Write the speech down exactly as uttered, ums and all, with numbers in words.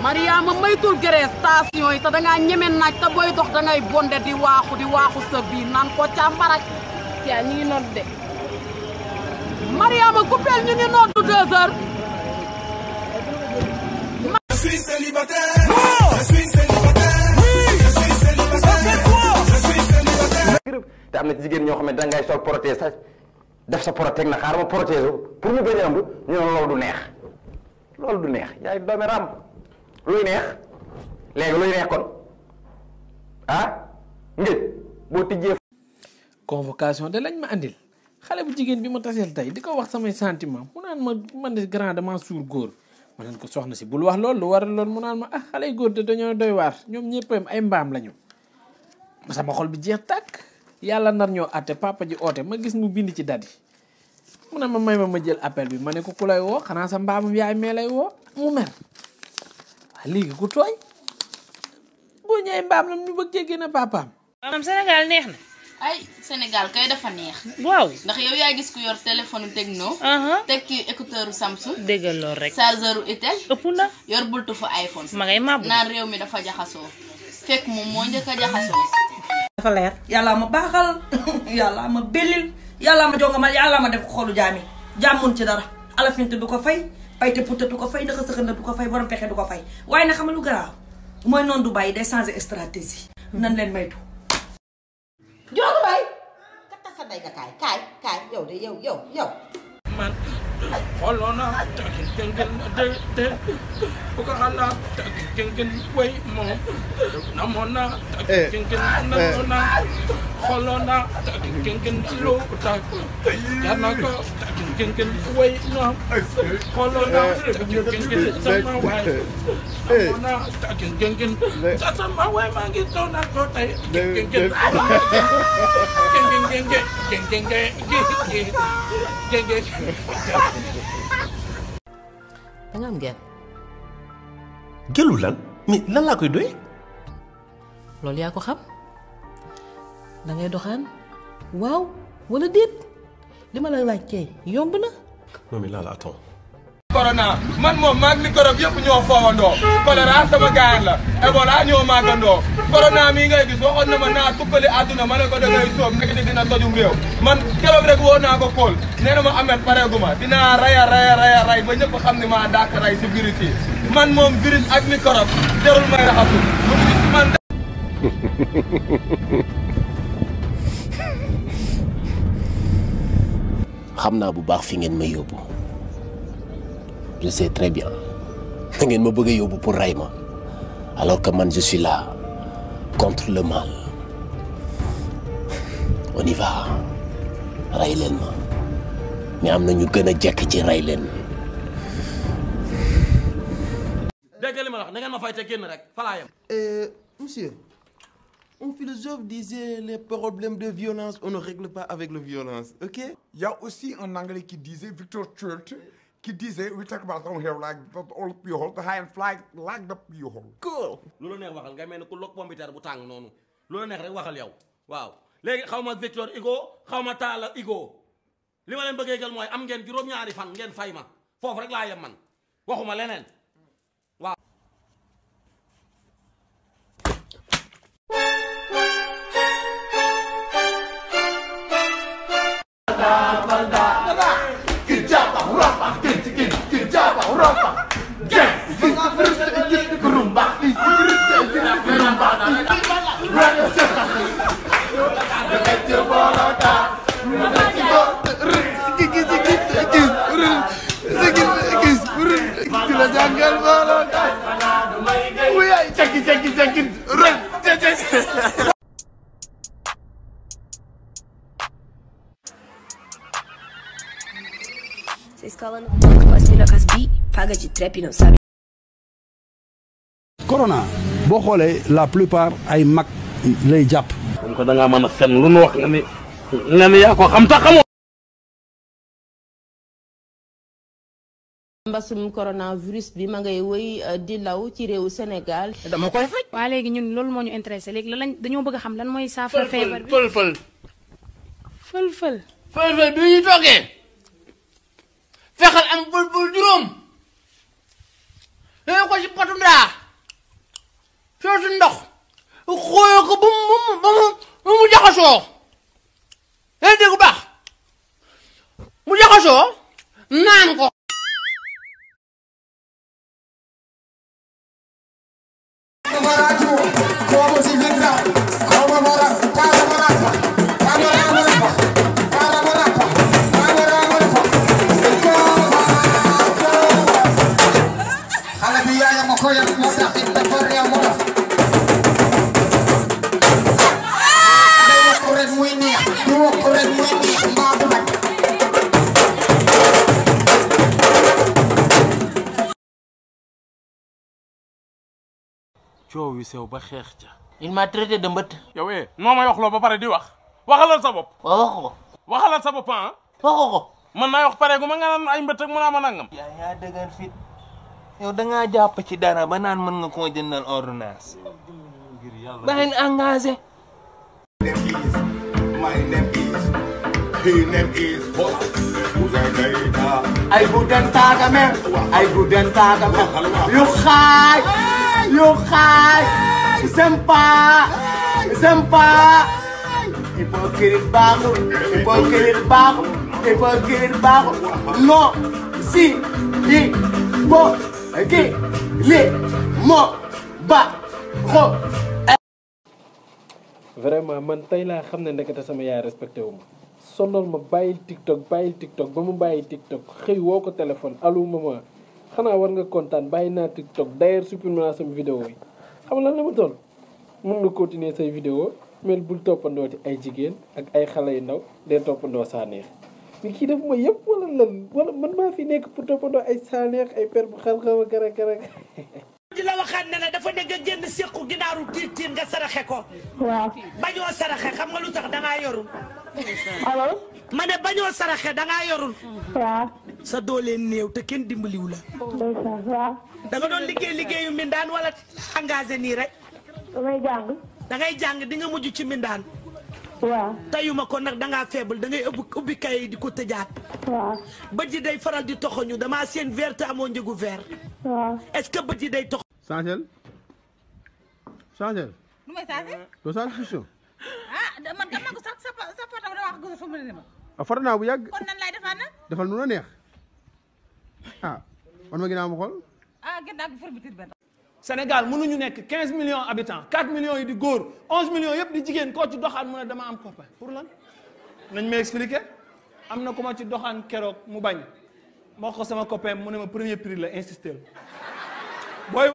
Mariama maytul géré station yi te da nga ñëmé naaj te boy dox da ngay bondé di waxu di waxu sa bi nan ko càmbarak ya ñi ngi nodd de Mariama coupel ñu ngi noddu deux heures. Je suis célibataire. Je suis célibataire. Je suis célibataire. Je suis célibataire. te am na ci jigéen ñoo xam ne da ngay sol protège sax def sa protège na xaar ma protège pour mu bañ a ëmb ñu ne loolu du neex loolu du neex yaay doomi ram luy neex léegi luy neex kon ah ngëj boo tijjee. convocation de lañ ma andil xale bu jigéen bi ma taseel tey di ko wax samay sentiment mu naan ma man de grand dama suur góor ma naan ko soxna si bul wax loolu lu waral loolu mu naan ma ah xale yu góor de dañoo doy waar ñoom ñëppam ay mbaam lañu sama xol bi jeex tàkk yàlla nar ñoo àtte papa ji oote ma gis mu bind ci dadi mu ne ma may ma ma jël appel bi ma ne ko ku lay woo xanaa sa mbaamam yaay mee lay woo mu mer waa léegi ku tooy boo ñëwee mbaam la ñu bëgg cee génne papaam. maanaam Sénégal neex na. ay Sénégal kay dafa neex. waaw ndax yow yaa gis ku yor téléphone Tecno. teg ci écouteur Samsung. déggal lool rek. chargeur Itel. ëpp na. yor bultu fa iPhone. ma ngay màbb. naan réew mi dafa jaxasoo. fekk moom moo njëkk a jaxasoo. dafa leer. yàlla ma baaxal yàlla ma bellil yàlla ma jonga ma yàlla ma def xolu jaami jàmmun ci dara alafinte du ko fay payte putte du ko fay naka sëxënda du ko fay borom pexe du ko fay waaye na xam lu garaaw mooy noonu du bàyyi day changer stratégie nan leen maytu. Joogu bay katta sa day nga kaay kaay kaay yow de yow yow yow man xooloon naa tagin gën de de bu ko xalaat tagin gën way moom namoon naa tagin gën namoon naa xooloon naa tagin gën loo tag jar na ko tagin gën way moom xooloon naa tagin gën sama waay namoon naa tagin gën sa sama waay maa ngi doon naa ko tey gën gën gën gën gën gën gën gën da nga am genn gelu lan mais lan laa koy doy loolu yaa ko xam da ngay doxaan waaw wala déet li ma la laaj kay yomb na. non mais là là attends. corona man moom maag microbe yëpp ñoo foowandoo choléra sama gaañ la Ebola ñoo màggandoo corona mii ngay gis waxoon na ma naa tukkali àdduna ma ne ko da ngay soob nekk ni dina tojum réew man keroog rek woo naa ko kóol nee na ma amet pareeguma dinaa raya raya raya ray ba ñëpp xam ne maa dàq ray si virus yi man moom virus ak microbe jarul may raxasu lu mu gis man xam naa bu baax fi ngeen may yóbbu je sais très bien da ngeen ma bëgg a yóbbu pour ray ma alors que man je suis là contre le mal on y va ray leen ma mais am na ñu gën a jekk ci ray leen. dégg li ma wax da ngeen ma fay te génn rek fa laa yem. Monsieur, un philosophe disait les problèmes de violence, on ne règle pas avec la violence, ok? Il y a aussi un anglais qui disait, Victor Church, qui disait, we talk about down here like the old people, the high and fly like the people. Cool. lu la neex waxal nga mel ne ku lokk pompiteer bu tàng noonu lu la neex rek waxal yow waaw léegi xaw ma Victor Hugo xaw ma Talla Hugo li ma leen bëggee gal mooy am ngeen juróom-ñaari fan ngeen fay ma foofu rek laa yem man waxuma leneen waaw. Vocês colam no banco, com as mina com as bi, paga de trap, não sabe? Corona boo xoolee la plupart ay mag lay jàpp. comme que da ngaa mën a fen lu nu wax nga ni nga ni yaa ko xam ta xamoo. mbasum coronavirus bi ma ngay wëy di law ci réewu Sénégal. dama koy faj. waa léegi ñun loolu moo ñu intéressé léegi lan lañ dañoo bëgg a xam lan mooy saafara feebar bi. fël fël fël fël. fël fël bi ñu toogee fexeel am fël fël juróom yooyu ko ci potu ndaa soosu ndox xooyo ko ba mu ba mu ba mu jaxasoo yaa dégg baax mu jaxasoo naan ko coow wi sew ba xeex ca. il m'a traité de mbët. yow eh noo may wax loo ba pare di wax waxalal sa bopp. waaw wax ko. waxalal sa bopp ah. wax ko. man naa wax pare gu ma nga naan ay mbët ak mu naa ma nangam. yaa yaa dëgër fit yow da ngaa jàpp ci dara ba naan mën nga koo jëndal ordonnance. ngir yàlla ba leen engagé. My name is, his name is Boss Ouzin Keita. Ay guten Tag mer, ay guten Tag mer. Yu xaay, yu xaay. Sympa, sympa. Hypocrite baaxul, hypocrite baaxul, hypocrite baaxul. Non, si, li, bo, ki, li, mo, ba, xo. vraiment man tey laa xam ne ndekete sama yaay respecté wu ma sonal ma bàyyil tiktok bàyyil tiktok ba mu bàyyi tiktok xëy woo ko téléphone allo maman xanaa war nga kontaan bàyyi naa tiktok d'ailleurs supprimé naa sama vidéo yi xam lan la ma toll mun nga continuer say vidéo mel bul toppandoo ci ay jigéen ak ay xale yu ndaw dee toppandoo saaneex ni kii def ma yëpp wala lan wala man maa fi nekk pour toppandoo ay saaneex ay per bu xar xaw a gara gara di la waxaat ne la dafa ne nga génn séqu ginaaru tiir tiir nga saraxe ko. waaw bañoo saraxe xam nga lu tax dangaa yorul. allo. ma ne bañoo saraxe dangaa yorul. waaw. sa doole néew te kenn dimbaliwu la. waaw. da nga doon liggéey liggéeyu mindaan wala engagé nii rek. damay jàng. da ngay jàng di nga mujj ci mindaan. waaw. tayuma ko nag dangaa faible da ngay ubbi ubbi kay di ko tëjaat. waaw. bët yi day faral di toxoñu damaa seen vert te amoo njëgu vert. waaw. est-ce que bët yi day tox. Changel Changel. nu may changé. doo changé question. ah man kam ko sax sa sa photo dama wax gëstu ma ne ma. ah foto naa bu yàgg. kon nan lay defaat nag. defal nu la neex ah man ma ginnaaw ma xool. ah ginnaaw gi fourbiture benn. Sénégal mënuñu nekk quinze millions habitants quatre millions yi di góor onze millions yëpp di jigéen koo ci doxaan mu ne dama am copain pour lan nañ ma expliquer am na ku ma ci doxaan keroog mu bañ ma wax ko sama copain mu ne ma premier prix la insister booy